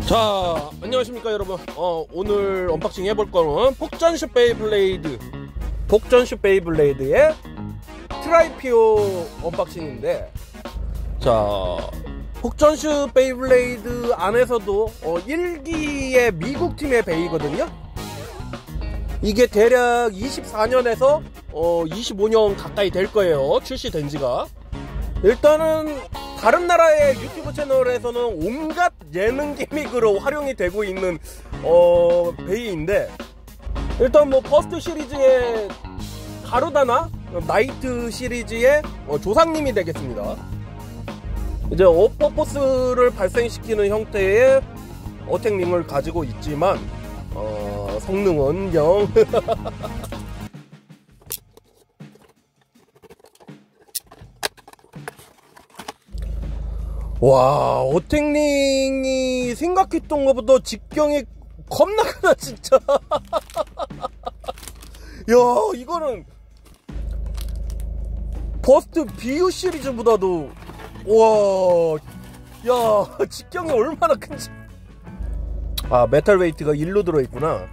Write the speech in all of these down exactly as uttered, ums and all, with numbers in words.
자, 안녕하십니까 여러분. 어, 오늘 언박싱 해볼 거는 폭전슈 베이블레이드 폭전슈 베이블레이드의 트라이피오 언박싱인데, 자, 폭전슈 베이블레이드 안에서도 어, 일 기의 미국 팀의 베이거든요. 이게 대략 이십사 년에서 어, 이십오 년 가까이 될 거예요, 출시된 지가. 일단은 다른 나라의 유튜브 채널에서는 온갖 예능 기믹으로 활용이 되고 있는 어, 베이인데, 일단 뭐 퍼스트 시리즈의 가루다나 나이트 시리즈의 어, 조상님이 되겠습니다. 이제 어퍼포스를 발생시키는 형태의 어택링을 가지고 있지만 어, 성능은 영 와, 어택링이 생각했던 것보다 직경이 겁나 크다 진짜. 야, 이거는 버스트 비유 시리즈보다도, 와, 야, 직경이 얼마나 큰지. 아, 메탈 웨이트가 일로 들어있구나.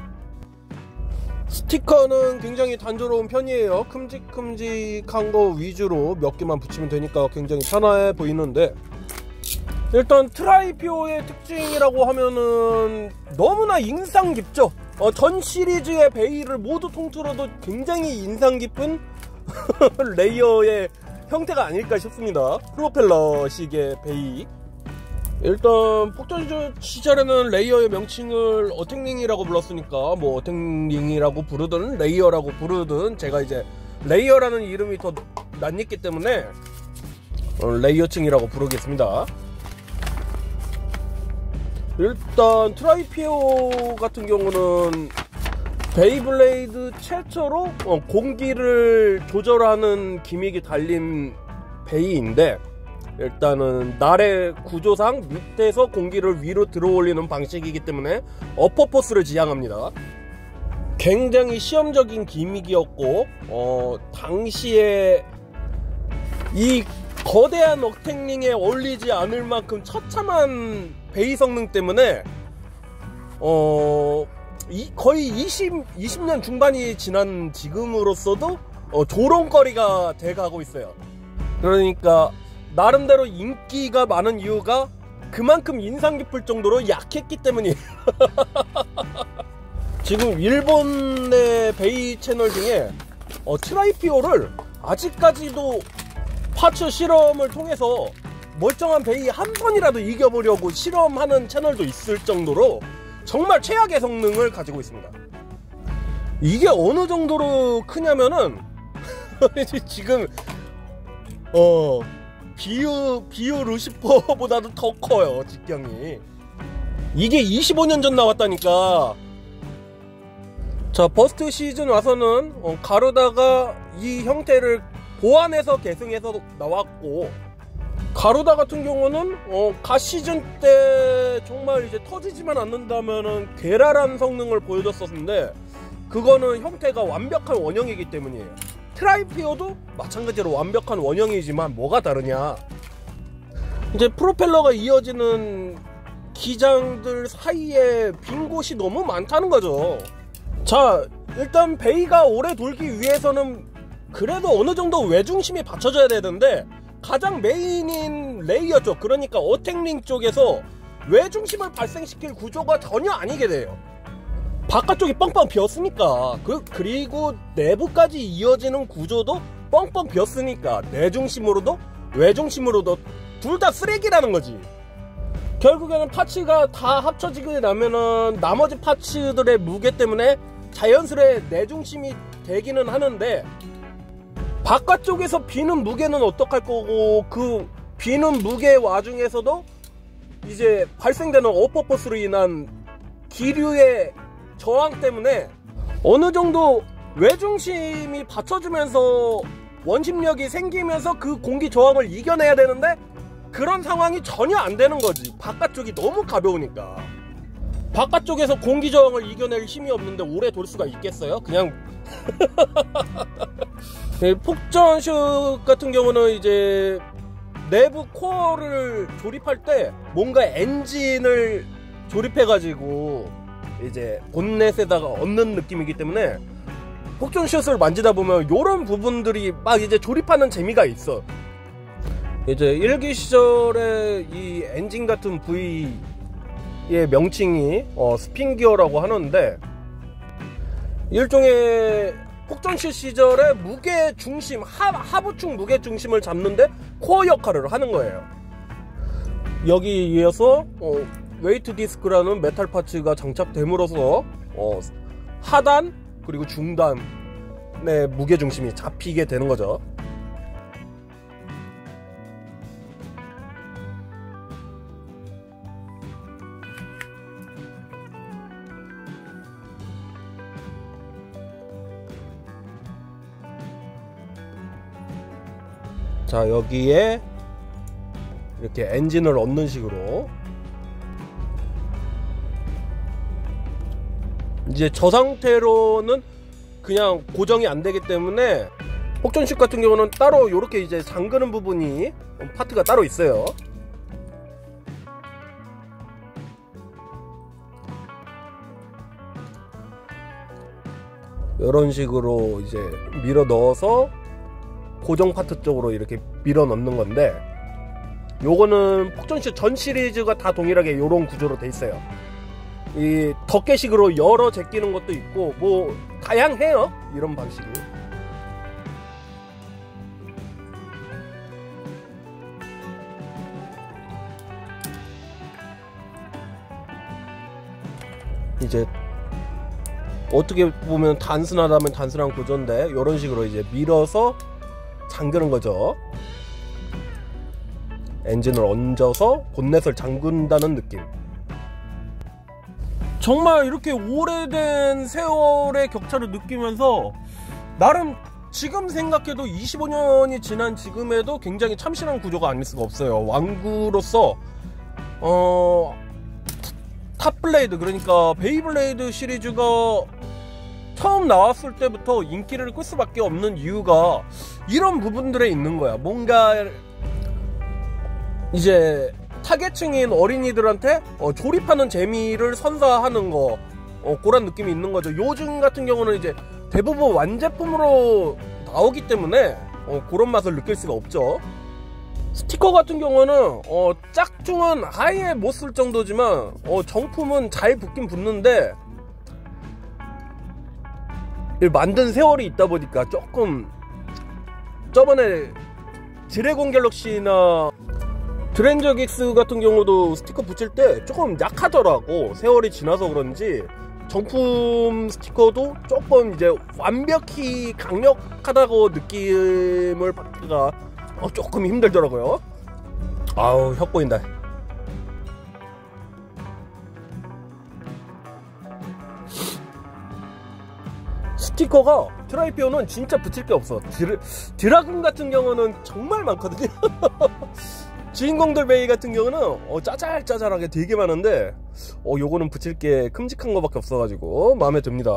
스티커는 굉장히 단조로운 편이에요. 큼직큼직한 거 위주로 몇 개만 붙이면 되니까 굉장히 편해 보이는데, 일단 트라이피오의 특징이라고 하면은 너무나 인상 깊죠. 어, 전 시리즈의 베이를 모두 통틀어도 굉장히 인상 깊은 레이어의 형태가 아닐까 싶습니다. 프로펠러식의 베이. 일단 폭전 시절에는 레이어의 명칭을 어택링이라고 불렀으니까 뭐 어택링이라고 부르든 레이어라고 부르든, 제가 이제 레이어라는 이름이 더 낯익기 때문에 레이어층이라고 부르겠습니다. 일단 트라이피오 같은 경우는 베이블레이드 최초로 공기를 조절하는 기믹이 달린 베이인데, 일단은 날의 구조상 밑에서 공기를 위로 들어올리는 방식이기 때문에 어퍼포스를 지향합니다. 굉장히 시험적인 기믹이었고, 어, 당시에 이 거대한 어택링에 어울리지 않을 만큼 처참한 베이 성능 때문에 어, 이, 거의 이십, 이십 년 중반이 지난 지금으로서도 어, 조롱거리가 돼가고 있어요. 그러니까 나름대로 인기가 많은 이유가 그만큼 인상 깊을 정도로 약했기 때문이에요. 지금 일본의 베이 채널 중에 어, 트라이피오를 아직까지도 파츠 실험을 통해서 멀쩡한 베이 한 번이라도 이겨보려고 실험하는 채널도 있을 정도로 정말 최악의 성능을 가지고 있습니다. 이게 어느 정도로 크냐면은 지금 어 비유 비유 루시퍼보다도 더 커요, 직경이. 이게 이십오 년 전 나왔다니까. 자, 버스트 시즌 와서는 어, 가루다가 이 형태를 보완해서 계승해서 나왔고, 가루다 같은 경우는 어, 가 시즌 때 정말 이제 터지지만 않는다면은 괴랄한 성능을 보여줬었는데, 그거는 형태가 완벽한 원형이기 때문이에요. 트라이피오도 마찬가지로 완벽한 원형이지만 뭐가 다르냐, 이제 프로펠러가 이어지는 기장들 사이에 빈 곳이 너무 많다는 거죠. 자, 일단 베이가 오래 돌기 위해서는 그래도 어느 정도 외중심이 받쳐져야 되는데, 가장 메인인 레이어 쪽, 그러니까 어택링 쪽에서 외중심을 발생시킬 구조가 전혀 아니게 돼요. 바깥쪽이 뻥뻥 비었으니까. 그, 그리고 내부까지 이어지는 구조도 뻥뻥 비었으니까 내중심으로도 외중심으로도 둘 다 쓰레기라는 거지. 결국에는 파츠가 다 합쳐지게 나면은 나머지 파츠들의 무게 때문에 자연스레 내중심이 되기는 하는데, 바깥쪽에서 비는 무게는 어떡할 거고, 그 비는 무게 와중에서도 이제 발생되는 어퍼포스로 인한 기류의 저항 때문에 어느 정도 외중심이 받쳐주면서 원심력이 생기면서 그 공기 저항을 이겨내야 되는데, 그런 상황이 전혀 안 되는 거지. 바깥쪽이 너무 가벼우니까. 바깥쪽에서 공기 저항을 이겨낼 힘이 없는데 오래 돌 수가 있겠어요? 그냥 폭전슈 같은 경우는 이제 내부 코어를 조립할 때 뭔가 엔진을 조립해가지고 이제 본넷에다가 얹는 느낌이기 때문에 폭존샷을 만지다 보면 요런 부분들이 막 이제 조립하는 재미가 있어. 이제 일기 시절에 이 엔진 같은 부위의 명칭이 어, 스핀기어라고 하는데, 일종의 폭존슛 시절에 무게 중심, 하, 하부축 무게 중심을 잡는데 코어 역할을 하는 거예요. 여기에 이어서 어, 웨이트 디스크라는 메탈 파츠가 장착됨으로써 어, 하단 그리고 중단의 무게 중심이 잡히게 되는 거죠. 자, 여기에 이렇게 엔진을 얹는 식으로 이제 저 상태로는 그냥 고정이 안 되기 때문에 폭존슛 같은 경우는 따로 이렇게 이제 잠그는 부분이 파트가 따로 있어요. 이런 식으로 이제 밀어 넣어서 고정 파트 쪽으로 이렇게 밀어 넣는 건데, 요거는 폭존슛 전 시리즈가 다 동일하게 요런 구조로 돼 있어요. 이 덮개식으로 열어 제끼는 것도 있고 뭐 다양해요, 이런 방식이. 이제 어떻게 보면 단순하다면 단순한 구조인데, 이런 식으로 이제 밀어서 잠그는 거죠. 엔진을 얹어서 본넷을 잠근다는 느낌. 정말 이렇게 오래된 세월의 격차를 느끼면서 나름 지금 생각해도 이십오 년이 지난 지금에도 굉장히 참신한 구조가 아닐 수가 없어요. 왕구로서 어 탑블레이드, 그러니까 베이블레이드 시리즈가 처음 나왔을 때부터 인기를 끌 수밖에 없는 이유가 이런 부분들에 있는 거야. 뭔가 이제 타겟층인 어린이들한테 어, 조립하는 재미를 선사하는 거, 어, 그런 느낌이 있는 거죠. 요즘 같은 경우는 이제 대부분 완제품으로 나오기 때문에 어, 그런 맛을 느낄 수가 없죠. 스티커 같은 경우는 어, 짝퉁은 아예 못 쓸 정도지만 어, 정품은 잘 붙긴 붙는데, 만든 세월이 있다 보니까 조금, 저번에 드래곤 갤럭시나 드렌저 긱스 같은 경우도 스티커 붙일 때 조금 약하더라고. 세월이 지나서 그런지 정품 스티커도 조금 이제 완벽히 강력하다고 느낌을 받기가 어, 조금 힘들더라고요. 아우, 혀 보인다. 스티커가 트라이피오는 진짜 붙일 게 없어. 드라, 드라군 같은 경우는 정말 많거든요. 주인공들 베이 같은 경우는 어, 짜잘짜잘하게 되게 많은데 어, 요거는 붙일 게 큼직한 거밖에 없어가지고 마음에 듭니다.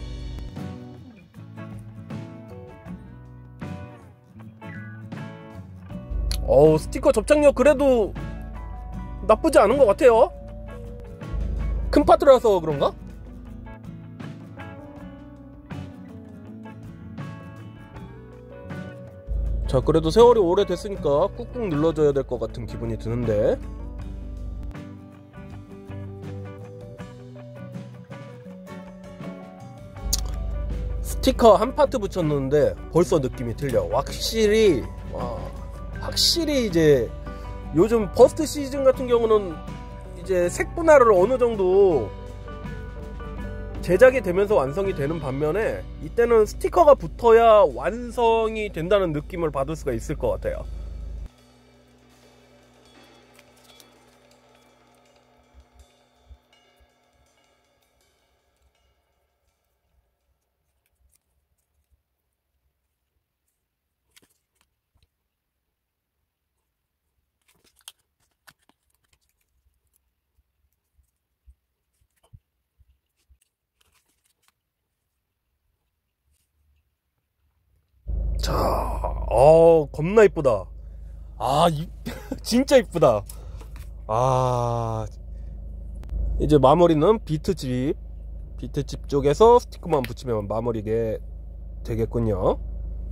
어, 스티커 접착력 그래도 나쁘지 않은 것 같아요. 큰 파트라서 그런가? 자, 그래도 세월이 오래됐으니까 꾹꾹 눌러줘야 될 것 같은 기분이 드는데, 스티커 한 파트 붙였는데 벌써 느낌이 틀려. 확실히 와, 확실히 이제 요즘 버스트 시즌 같은 경우는 이제 색 분할을 어느 정도 제작이 되면서 완성이 되는 반면에, 이때는 스티커가 붙어야 완성이 된다는 느낌을 받을 수가 있을 것 같아요. 자, 어, 겁나 이쁘다. 아, 이, 진짜 이쁘다. 아, 이제 마무리는 비트칩 비트칩 쪽에서 스티커만 붙이면 마무리게 되겠군요.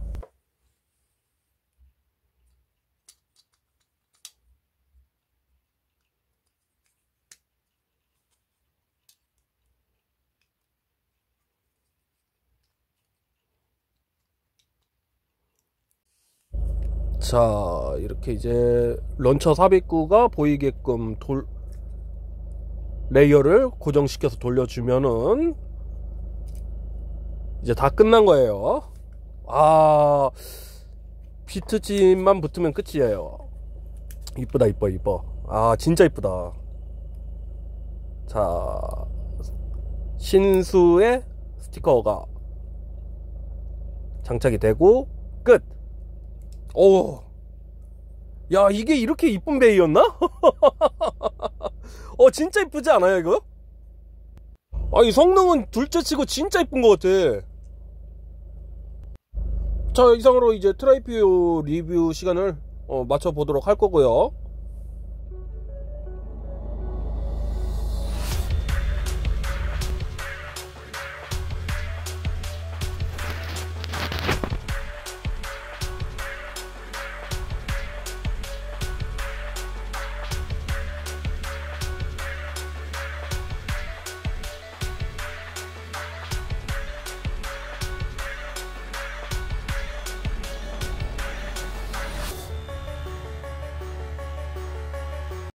자, 이렇게 이제 런처 삽입구가 보이게끔 돌 레이어를 고정시켜서 돌려주면은 이제 다 끝난 거예요. 아, 비트칩만 붙으면 끝이에요. 이쁘다, 이뻐, 이뻐. 아, 진짜 이쁘다. 자, 신수의 스티커가 장착이 되고 끝. 오, 야, 이게 이렇게 이쁜 베이였나? 어, 진짜 이쁘지 않아요, 이거? 아, 이 성능은 둘째 치고 진짜 이쁜 것 같아. 자, 이상으로 이제 트라이피오 리뷰 시간을 어, 맞춰보도록 할 거고요.